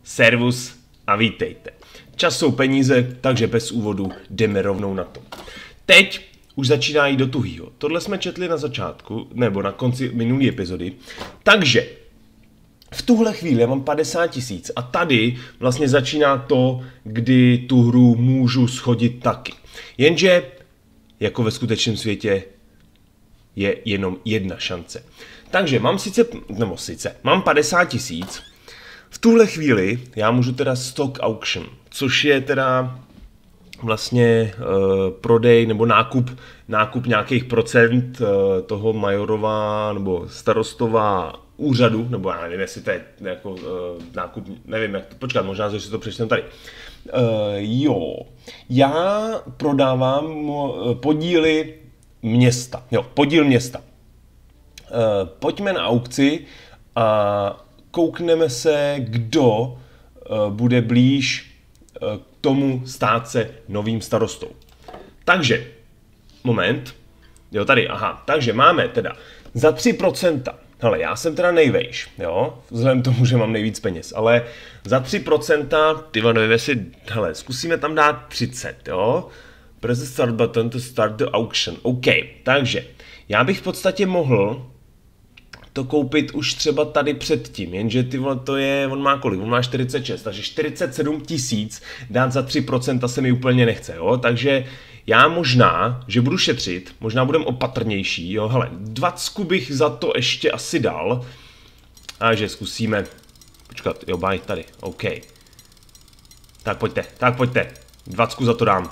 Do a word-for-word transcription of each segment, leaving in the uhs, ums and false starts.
servus a vítejte. Čas jsou peníze, takže bez úvodu jdeme rovnou na to. Teď už začíná jít do tuhýho. Tohle jsme četli na začátku, nebo na konci minulé epizody. Takže v tuhle chvíli já mám padesát tisíc a tady vlastně začíná to, kdy tu hru můžu schodit taky. Jenže, jako ve skutečném světě, je jenom jedna šance. Takže mám sice, nebo sice, mám padesát tisíc. V tuhle chvíli já můžu teda stock auction, což je teda vlastně uh, prodej nebo nákup, nákup nějakých procent uh, toho majorova nebo starostová úřadu, nebo já nevím, jestli to je jako uh, nákup, nevím, jak to, počkat, možná, že si to přečteme tady. Uh, jo, já prodávám uh, podíly města, jo, podíl města. Uh, pojďme na aukci a koukneme se, kdo uh, bude blíž uh, k tomu stát se novým starostou. Takže, moment, jo, tady, aha, takže máme teda za tři procenta, hele, já jsem teda nejvejš, jo, vzhledem k tomu, že mám nejvíc peněz, ale za tři procenta, tyva, nevím, jestli, hele, zkusíme tam dát třicet, jo, press the start button to start the auction, OK, takže, já bych v podstatě mohl to koupit už třeba tady předtím, jenže ty vole, to je, on má kolik, on má čtyřicet šest, takže čtyřicet sedm tisíc dát za tři procenta se mi úplně nechce, jo, takže já možná, že budu šetřit, možná budem opatrnější, jo, hele, dvacku bych za to ještě asi dal, takže zkusíme, počkat, jo, baj, tady, OK, tak pojďte, tak pojďte, dvacku za to dám,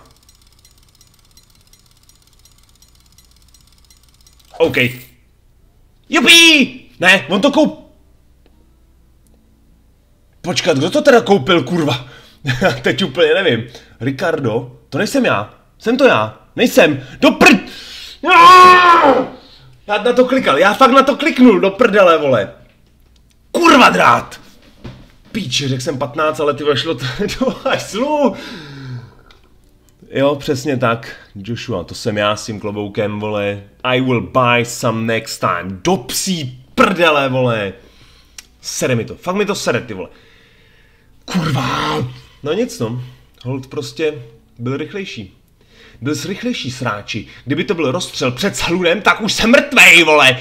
OK. Jupi! Ne, on to koup... Počkat, kdo to teda koupil, kurva? Teď úplně nevím. Ricardo? To nejsem já. Jsem to já. Nejsem. Do prd... Já na to klikal. Já fakt na to kliknul. Do prdele, vole. Kurva drát. Píče, řekl jsem patnáct, ale ty šlo to do hajslu. Jo, přesně tak. Joshua, to jsem já s tím kloboukem, vole. I will buy some next time. Do psí prdele, vole. Sere mi to. Fakt mi to sere, ty vole. Kurva. No nic, no. Hold prostě byl rychlejší. Byl rychlejší, sráči. Kdyby to byl rozstřel před salunem, tak už jsem mrtvej, vole.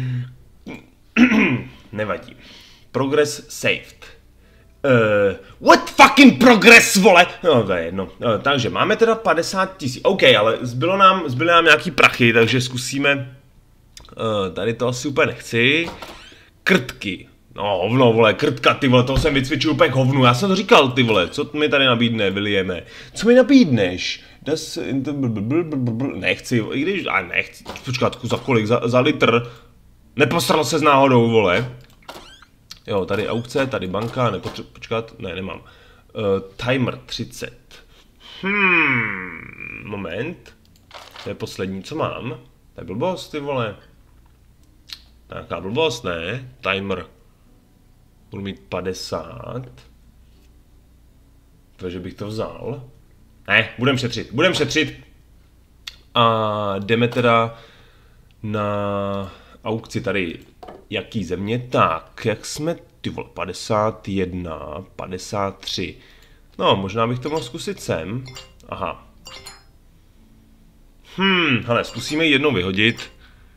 Nevadí. Progress saved. Uh, what fucking progress, vole? No, to je jedno. Uh, takže máme teda padesát tisíc. OK, ale zbylo nám, zbyly nám nějaký prachy, takže zkusíme. Uh, tady to asi úplně nechci. Krtky. No, hovno, vole, krtka, ty vole, toho jsem vycvičil úplně k hovnu. Já jsem to říkal, ty vole, co mi tady nabídne, Williame? Co mi nabídneš? Das, nechci, i když, a nechci, počkat, za kolik, za, za litr. Neposral se s náhodou, vole. Jo, tady aukce, tady banka, nepotřebuji, počkat, ne, nemám. Uh, timer třicet. Hmm, moment. To je poslední, co mám. To je blbost, ty vole. Nějaká blbost, ne? Timer. Budu mít padesát. Takže bych to vzal. Ne, budem šetřit, budem šetřit. A jdeme teda na aukci tady. Jaký země? Tak, jak jsme, ty vole, padesát jedna, padesát tři. No, možná bych to mohl zkusit sem. Aha. Hmm, hele, zkusíme ji jednou vyhodit.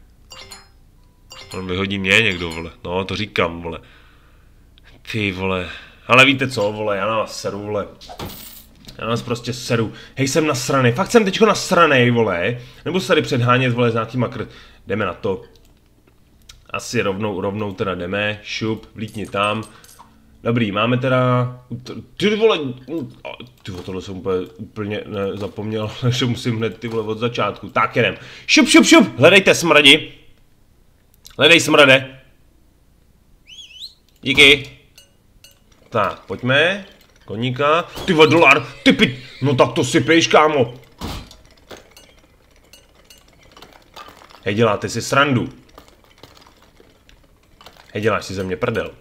On vyhodí mě někdo, vole. No, to říkám, vole. Ty vole. Ale víte co, vole, já na vás seru, vole. Já na vás prostě seru. Hej, jsem nasranej, fakt jsem teďko nasranej, vole. Nebo se tady předhánět, vole, s nějakýma krt. Jdeme na to. Asi rovnou, rovnou teda jdeme, šup, vlítni tam. Dobrý, máme teda, ty vole, ty vole, tohle jsem úplně, úplně ne, zapomněl, že musím hned ty vole od začátku. Tak jedem, šup, šup, šup, hledejte smradi. Hledej smrade. Díky. Tak, pojďme, koníka, ty vole, dolar, ty pit, no tak to sypejš, kámo. Hej, děláte si srandu. Hej, děláš si ze mě prdel.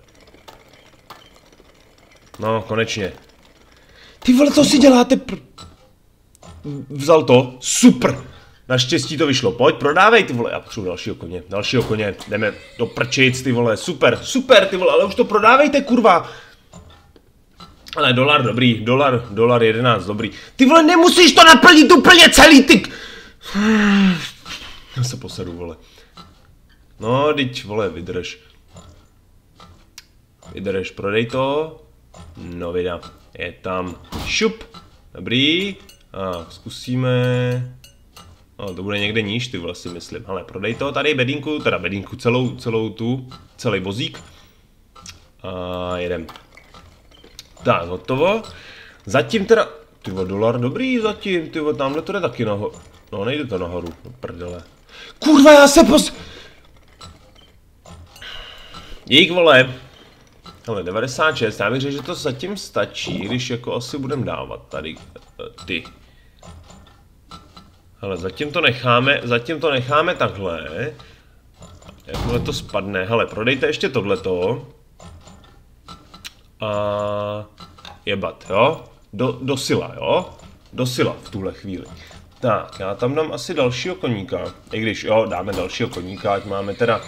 No, konečně. Ty vole, co si děláte pr... Vzal to? Super! Naštěstí to vyšlo. Pojď, prodávej, ty vole. Já potřebuji dalšího koně. Dalšího koně. Jdeme do prčic, ty vole. Super, super, ty vole, ale už to prodávejte, kurva. Ale dolar dobrý, dolar, dolar jedenáct dobrý. Ty vole, nemusíš to naplnit úplně celý, ty... Já se posedu, vole. No, teď, vole, vydrž. Vydrž, prodej to. No, vida, je tam. Šup, dobrý. A zkusíme... No, to bude někde níž, ty vole, si myslím. Hele, prodej to, tady bedínku, teda bedínku, celou, celou tu, celý vozík. A jedem. Tak, hotovo. Zatím teda... Ty vole, dolar dobrý zatím, ty vole, tamhle to jde taky nahoru. No, nejde to nahoru, no prdele. Kurva, já se pos... Dík, vole. Hele, devadesát šest, já bych řekl, že to zatím stačí, když jako asi budem dávat tady ty. Hele, zatím to necháme, zatím to necháme takhle. Jakmile to spadne, hele, prodejte ještě tohleto. A jebat, jo? Do, do sila, jo? Do sila v tuhle chvíli. Tak, já tam dám asi dalšího koníka. I když, jo, dáme dalšího koníka, ať máme teda...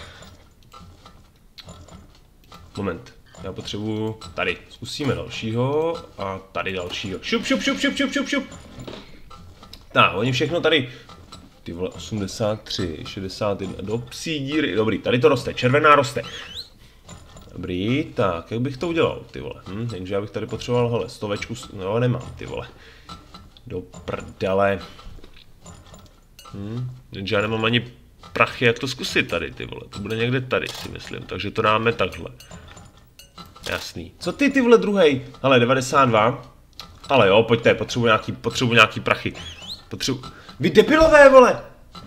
Moment, já potřebuju... Tady, zkusíme dalšího a tady dalšího. Šup, šup, šup, šup, šup, šup, šup. Tak, oni všechno tady... Ty vole, osmdesát tři, šedesát jedna, do psí díry. Dobrý, tady to roste, červená roste. Dobrý, tak, jak bych to udělal, ty vole. Hm, takže já bych tady potřeboval, hele, stovečku, no nemám, ty vole. Do prdele. Hm, takže já nemám ani prachy, jak to zkusit tady, ty vole. To bude někde tady, si myslím, takže to dáme takhle. Jasný. Co ty, ty vole, druhej? Hele, devadesát dva. Ale jo, pojďte, potřebuji nějaký, potřebuji nějaký prachy. Potřebuji... Vy debilové, vole!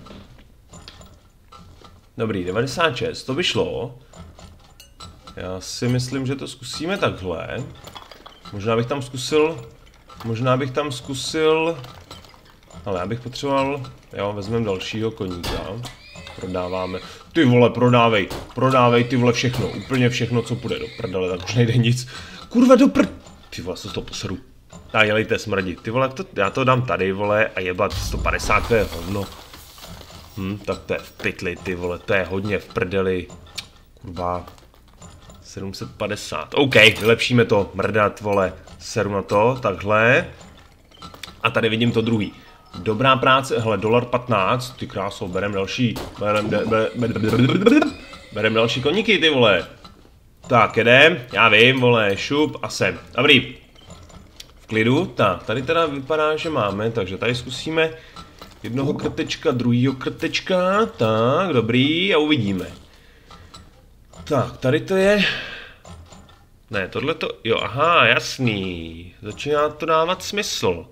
Dobrý, devadesát šest, to by šlo. Já si myslím, že to zkusíme takhle. Možná bych tam zkusil... Možná bych tam zkusil... Ale já bych potřeboval... Jo, vezmeme dalšího koníka. Prodáváme. Ty vole, prodávej. Prodávej ty vole všechno. Úplně všechno, co půjde do prdele, tak už nejde nic. Kurva, do prd... Ty vole, se to poseru. Tak dělejte smrdi. Ty vole, to, já to dám tady, vole, a jebat sto padesát, to je hovno. Hm, tak to je v pytli, ty vole, to je hodně v prdeli. Kurva. sedm set padesát. OK, vylepšíme to, mrdat, vole. Seru na to, takhle. A tady vidím to druhý. Dobrá práce, hele, dolar patnáct, ty kráso, berem další, berem, be, be, be, be, berem další koníky, ty vole. Tak, jedem, já vím, vole, šup a sem. Dobrý. V klidu, tak, tady teda vypadá, že máme, takže tady zkusíme jednoho krtečka, druhýho krtečka, tak, dobrý, a uvidíme. Tak, tady to je... Ne, tohle to, jo, aha, jasný, začíná to dávat smysl.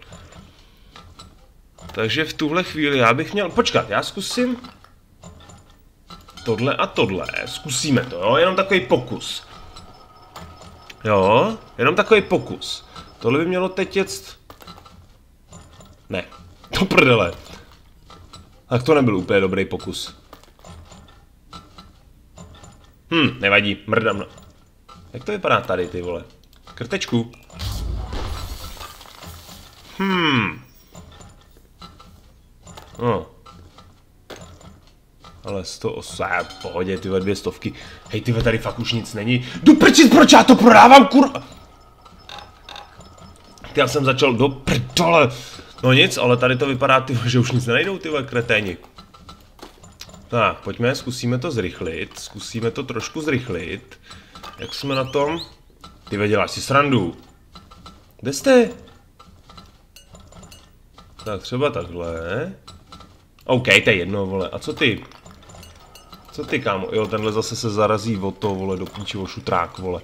Takže v tuhle chvíli já bych měl, počkat, já zkusím tohle a tohle, zkusíme to, jo, jenom takový pokus. Jo, jenom takový pokus. Tohle by mělo teď jet... Ne, to prdele. Tak to nebyl úplně dobrý pokus. Hm, nevadí, mrdám na... Jak to vypadá tady, ty vole? Krtečku. Hmm. No. Ale sto osm, pohodě, tyhle dvě stovky. Hej, tyhle, tady fakt už nic není. Jdu prčit, proč já to prodávám, kurva? Já jsem začal do prdole. No nic, ale tady to vypadá, tyhle, že už nic nenajdou, tyhle kreténi. Tak, pojďme, zkusíme to zrychlit. Zkusíme to trošku zrychlit. Jak jsme na tom? Ty děláš si srandu. Kde jste? Tak třeba takhle. OK, to je jedno, vole. A co ty? Co ty, kámo? Jo, tenhle zase se zarazí o to, vole, do píči, o šutrák, vole.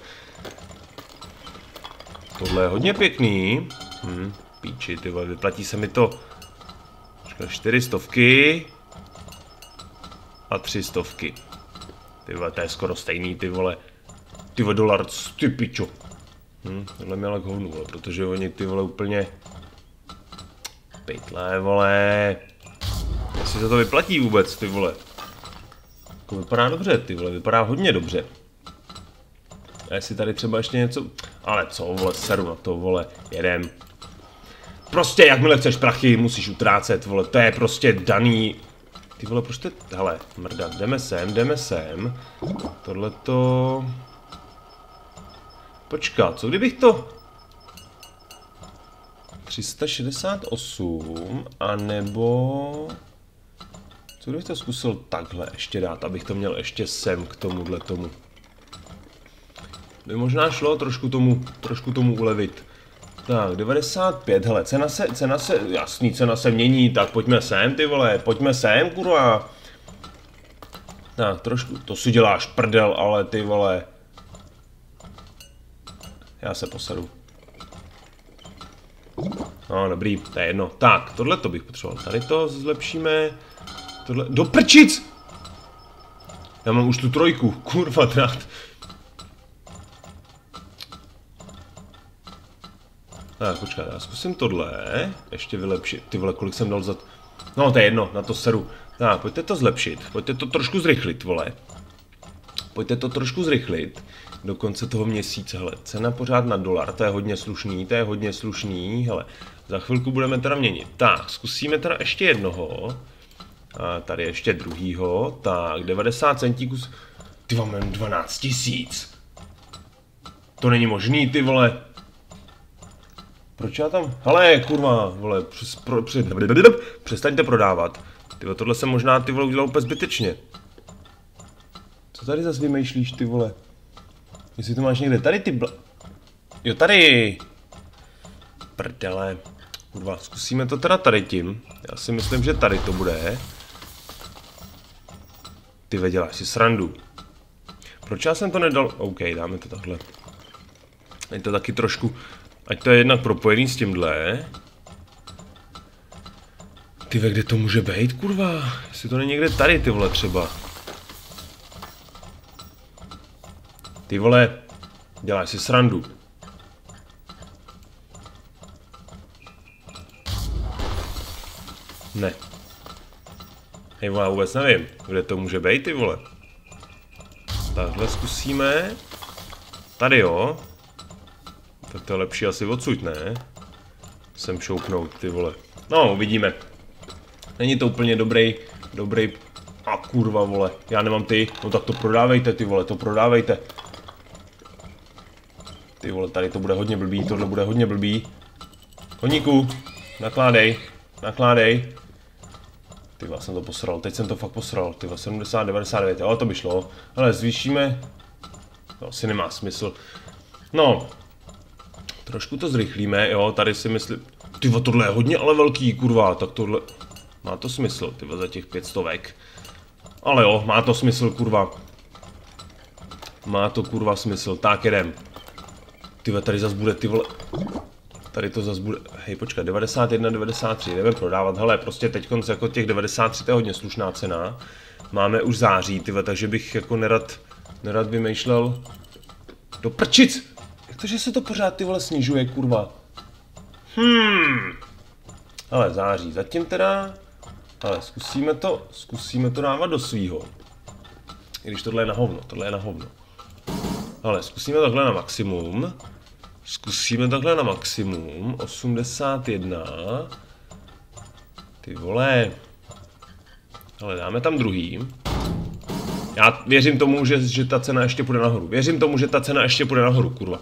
Tohle je hodně pěkný. Hm, píči, ty vole, vyplatí se mi to. Čtyři stovky. A tři stovky. Ty vole, to je skoro stejný, ty vole. Ty vole, dolar, ty pičo. Hm, tohle měla k hovnu, vole, protože oni ty vole úplně... Pytle, vole. Jestli se to vyplatí vůbec, ty vole. To vypadá dobře, ty vole, vypadá hodně dobře. A jestli tady třeba ještě něco... Ale co, vole, seru na to, vole, jedem. Prostě, jakmile chceš prachy, musíš utrácet, vole, to je prostě daný... Ty vole, proč to... Hele, mrda, jdeme sem, jdeme sem. Tohleto... Počkat, co kdybych to... tři sta šedesát osm, anebo... Co kdybych to zkusil takhle ještě dát, abych to měl ještě sem k tomuhle tomu. By možná šlo trošku tomu, trošku tomu ulevit. Tak, devadesát pět, hele, cena se, cena se, jasný, cena se mění, tak pojďme sem, ty vole, pojďme sem, kurva. Tak, trošku, to si děláš prdel, ale ty vole. Já se posadu. No, dobrý, to je jedno. Tak, tohle to bych potřeboval, tady to zlepšíme. Tohle, do prčic! Já mám už tu trojku, kurva trát. Tak, počkej, já zkusím tohle, ještě vylepšit, ty vole, kolik jsem dal za... No, to je jedno, na to seru. Tak, pojďte to zlepšit, pojďte to trošku zrychlit, vole. Pojďte to trošku zrychlit do konce toho měsíce, hele, cena pořád na dolar, to je hodně slušný, to je hodně slušný, hele. Za chvilku budeme teda měnit. Tak, zkusíme teda ještě jednoho. A tady ještě druhýho, tak, devadesát centíků, ty vám mám dvanáct tisíc. To není možný, ty vole. Proč já tam, hele, kurva, vole, přes, pro, přes, přestaňte prodávat. Tyvo, tohle jsem možná, ty vole, udělal úplně zbytečně. Co tady zase vymýšlíš, ty vole? Jestli to máš někde, tady ty bla... Jo, tady. Prdele. Kurva, zkusíme to teda tady tím. Já si myslím, že tady to bude. Ty ve, děláš si srandu. Proč já jsem to nedal? OK, dáme to takhle. Je to taky trošku, ať to je jednak propojený s tímhle. Ty ve, kde to může být, kurva? Jestli to není někde tady, ty vole, třeba. Ty vole, děláš si srandu. Ne. Hej, vole, já vůbec nevím, kde to může být, ty vole. Takhle zkusíme. Tady jo. Tak to je lepší asi odsud, ne? Sem šoupnout, ty vole. No, uvidíme. Není to úplně dobrý, dobrý... A kurva, vole, já nemám ty. No tak to prodávejte, ty vole, to prodávejte. Ty vole, tady to bude hodně blbý, tohle bude hodně blbý. Koníku, nakládej, nakládej. Ty vole, jsem to posral, teď jsem to fakt posral. Ty vole, sedmdesát, devadesát devět, ale to by šlo. Ale zvýšíme... To asi nemá smysl. No. Trošku to zrychlíme, jo, tady si myslím... Ty vole, tohle je hodně ale velký, kurva, tak tohle... Má to smysl, ty vole, za těch pět stovek. Ale jo, má to smysl, kurva. Má to, kurva, smysl, tak jedem. Ty vole, tady zas bude, ty vole... Tady to zas bude, hej, počkej, devadesát jedna, devadesát tři, jdeme prodávat, hele, prostě teď konce jako těch devadesát tři, to je hodně slušná cena. Máme už září, tyve, takže bych jako nerad, nerad vymýšlel. Do prčic! Jak to, že se to pořád, ty vole, snižuje, kurva? Hmm. Ale září, zatím teda, ale zkusíme to, zkusíme to dávat do svýho. I když tohle je na hovno, tohle je na hovno. Ale zkusíme takhle na maximum. Zkusíme takhle na maximum, osmdesát jedna. Ty vole. Ale dáme tam druhý. Já věřím tomu, že, že ta cena ještě půjde nahoru. Věřím tomu, že ta cena ještě půjde nahoru, kurva.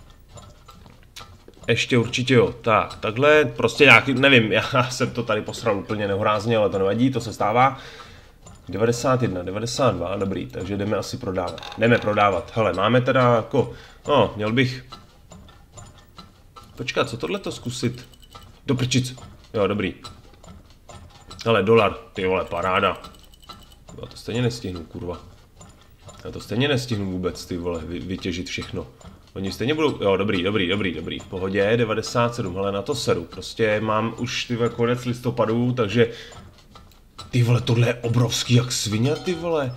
Ještě určitě jo. Tak, takhle prostě nějaký, nevím, já jsem to tady posral úplně nehorázně, ale to nevadí, to se stává. devadesát jedna, devadesát dva, dobrý, takže jdeme asi prodávat. Jdeme prodávat. Hele, máme teda jako, no, měl bych... Počkat, co tohleto zkusit? Do prčic. Jo, dobrý. Hele, dolar, ty vole, paráda. Já to stejně nestihnu, kurva. Já to stejně nestihnu vůbec, ty vole, vy, vytěžit všechno. Oni stejně budou, jo, dobrý, dobrý, dobrý, dobrý, v pohodě, devadesát sedm, hele, na to seru. Prostě mám už, ty vole, konec listopadu, takže... Ty vole, tohle je obrovský jak svině, ty vole.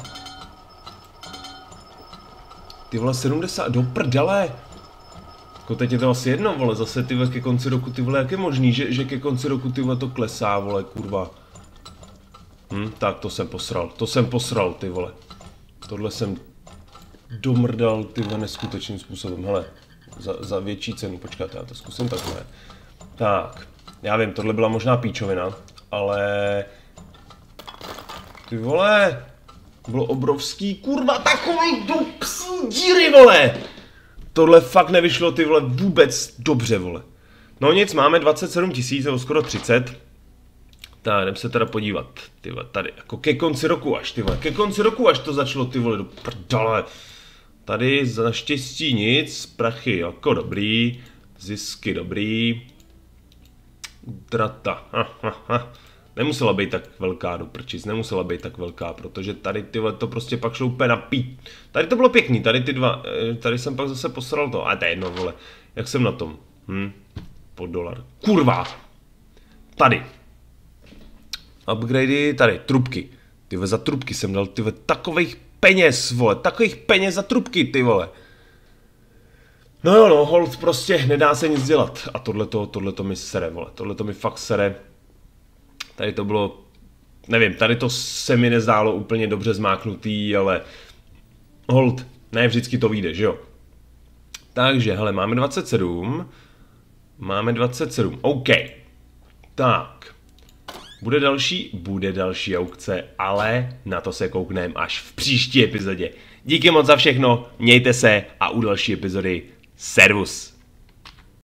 Ty vole, sedmdesát, do prdele. Jako teď je to asi jedno, vole, zase ty vole, ke konci roku, ty vole, jak je možný, že, že ke konci roku, ty vole, to klesá, vole, kurva. Hm, tak to jsem posral, to jsem posral, ty vole. Tohle jsem domrdal, ty vole, neskutečným způsobem, hele. Za, za větší cenu, počkat, já to zkusím takhle. Tak, já vím, tohle byla možná píčovina, ale... Ty vole, bylo obrovský, kurva, takový do psí díry, vole. Tohle fakt nevyšlo, ty vole, vůbec dobře, vole. No nic, máme dvacet sedm tisíc, nebo skoro třicet. Tak, jdem se teda podívat, ty vole, tady, jako ke konci roku až, ty vole, ke konci roku až to začalo, ty vole, do prdele. Tady naštěstí nic, prachy jako dobrý, zisky dobrý. Drata, ha, ha, ha. Nemusela být tak velká do prčic, nemusela být tak velká, protože tady tyhle to prostě pak šloupe na pít. Tady to bylo pěkný, tady ty dva, tady jsem pak zase posral to, a to je jedno, vole, jak jsem na tom, hm, po dolar, kurva, tady, upgradey, tady, trubky, tyhle za trubky jsem dal, tyhle takových peněz, vole, takových peněz za trubky, ty vole. No jo, no, hold, prostě nedá se nic dělat a tohleto, tohleto mi sere, vole, tohleto mi fakt sere. Tady to bylo, nevím, tady to se mi nezdálo úplně dobře zmáknutý, ale hold, ne vždycky to vyjde, že jo. Takže, hele, máme dvacet sedm, máme dvacet sedm, OK. Tak, bude další, bude další aukce, ale na to se koukneme až v příští epizodě. Díky moc za všechno, mějte se a u další epizody servus.